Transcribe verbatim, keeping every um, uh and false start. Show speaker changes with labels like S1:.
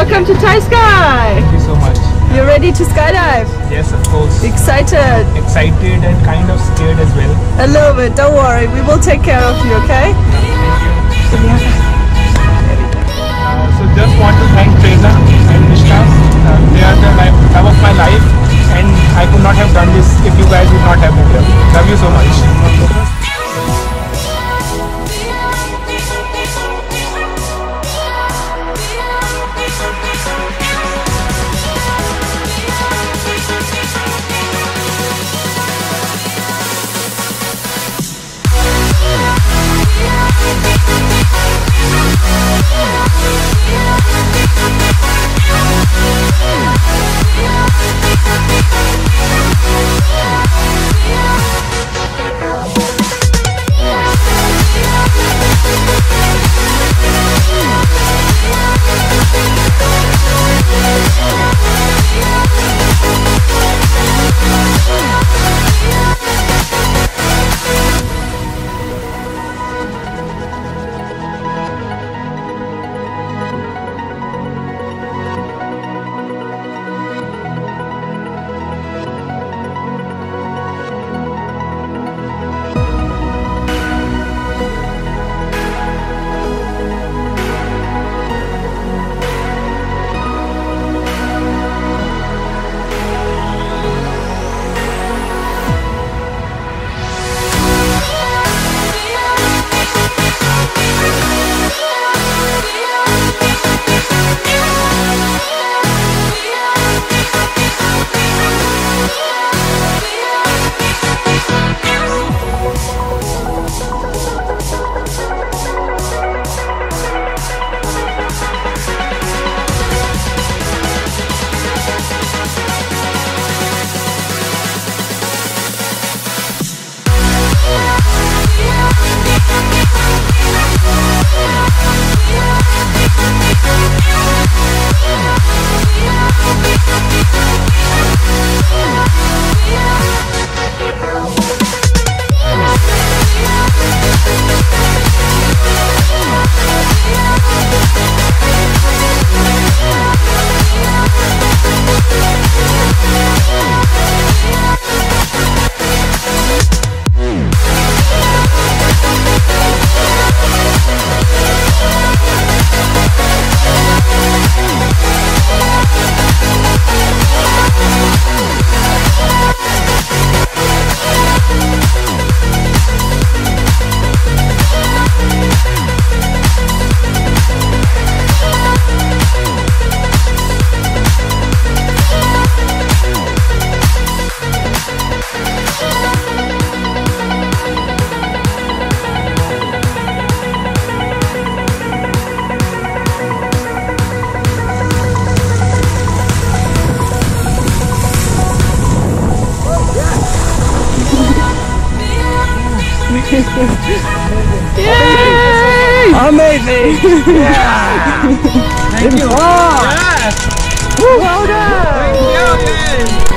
S1: welcome to Thai Sky.
S2: Thank you so much.
S1: You're ready to skydive?
S2: Yes, of course.
S1: Excited?
S2: Excited and kind of scared as well.
S1: A little bit, don't worry. We will take care of you, okay?
S2: Thank you. Uh, so just want to thank Teresa and Mishka. Uh, they are the life, love of my life, and I could not have done this if you guys would not have been here. Love you so much.
S1: Yay!
S2: Amazing! Yeah! Thank you!
S1: Wow.
S2: Yes!
S1: Well done!
S2: Thank you! Yes.